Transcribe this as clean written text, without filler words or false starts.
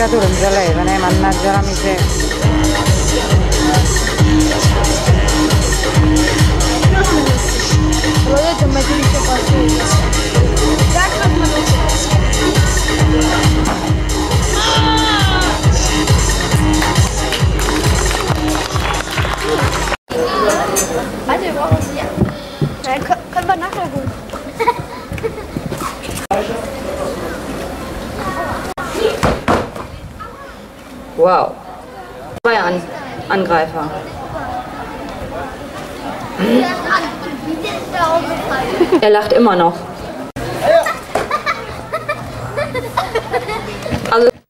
fregatura non ce l'aveva, mannaggia la miseria. L'ho detto, metti il passaggio. Warte, wir brauchen sie. Können wir nachher holen. Wow. Zwei Angreifer. Er lacht immer noch. Also